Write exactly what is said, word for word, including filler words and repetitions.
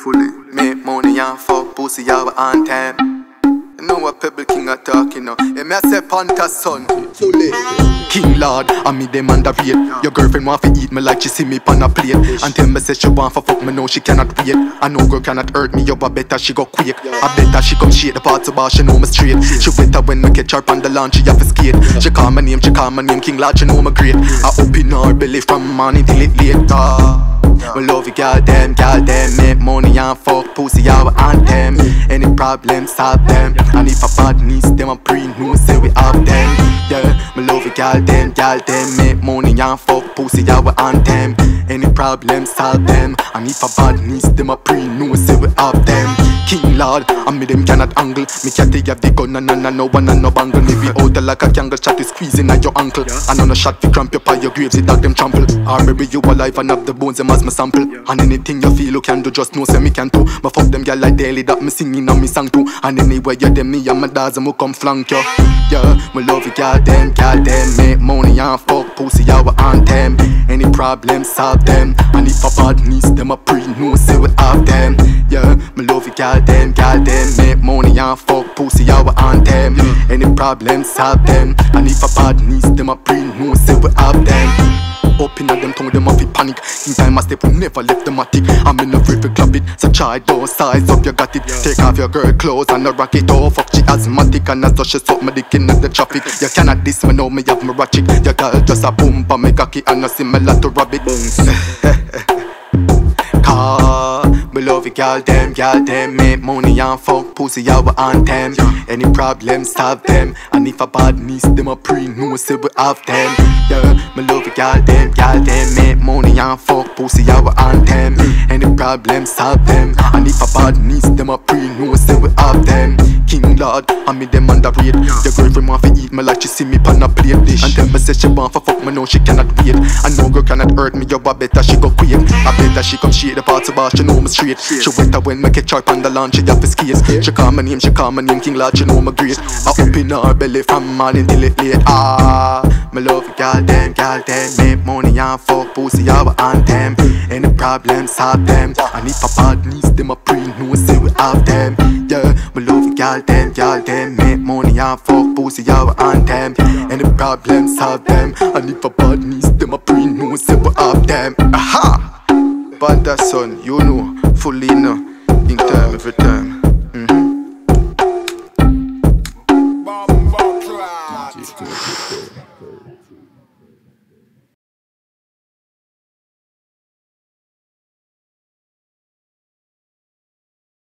fully. Make money and fuck pussy our anthem. You know what Pebble King are talking now. Yeah, me I say Panther son. Fully. King Lord, I me them under rate. Your girlfriend want to eat me like she see me on a plate. And tell me say she want for fuck me, no she cannot wait. I know girl cannot hurt me, yo but better she go quick. I better she come shake the parts of her, she know me straight. She better when me catch her on the lawn, she have to skate. She call my name, she call my name King Lord, she know me great. I open her belly from morning till it late. Ah. We love you, goddamn, goddamn. Make money and fuck pussy our anthem. Any problems, solve them. And if a bad needs them, I pre-know say we have them. Yeah, we love you, goddamn, goddamn. Make money and fuck pussy our anthem. Any problems, solve them. And if a bad needs them, I pre-know say we have them. King Lord, and me them cannot angle. Me can't have the gun and and no one and no bangle. Me be out like a kangle, chat is squeezing at your ankle. And on a shot we cramp you by your graves, the dog them trample. Or maybe you alive and have the bones them as my sample. And anything you feel you can do, just know say me can too. Me fuck them girl like daily that me singing on me song too. And anywhere you them me and my dads and me come flank you. Yeah, me love you goddamn, goddamn. Make money and fuck pussy our anthem. Any problems solve them. And if a bad needs them I pre-know say we have them. Yeah, me love you goddamn, goddamn. Make money and fuck pussy our anthem. Any problems solve them. And if a bad needs them I pre-know say we have them. Up in them tongue, them off it panic. In time I step, we never left them attic. I'm in a free to club it. So try those size up, you got it. Take off your girl clothes and a rock it. Oh fuck, she asthmatic and as she suck my dick in the traffic. You cannot diss me now, me have my ratchet. Your girl just a boom, but me cocky and a similar to rabbit. Car, we love you, girl, them, girl, them. Make money and fuck pussy our anthem. Any problems, solve them. And if a bad needs them, I pre-know say we have them. Yeah, me love you, girl, them, girl, them. Make money and fuck pussy our anthem. Any problems, solve them. And if a bad needs them, I pre-know say we have them. King Lord, and me them under rate. Your girlfriend want to eat me like she see me on a plate dish. And tell me say she want for fuck me, no she cannot wait. And no girl cannot hurt me, yo but better she go quick. I better she come shake the parts of her, she know me straight. She wetter when me catch her on the lawn, she have to skate. She call my name, she call my name King Lord, she know me great. I open her belly from morning till it late. Ah, me love you, goddamn, goddamn. Make money and fuck pussy our anthem. Any problems, solve them. And if a bad needs them, I pre-know say we have them. Yeah, me love you, goddamn, goddamn. Make money and fuck pussy our anthem. Any problems, solve them. And if a bad needs them, I pre-know say we have them. Aha! Panther son, you know, fully know, in time every time. Mm-hmm.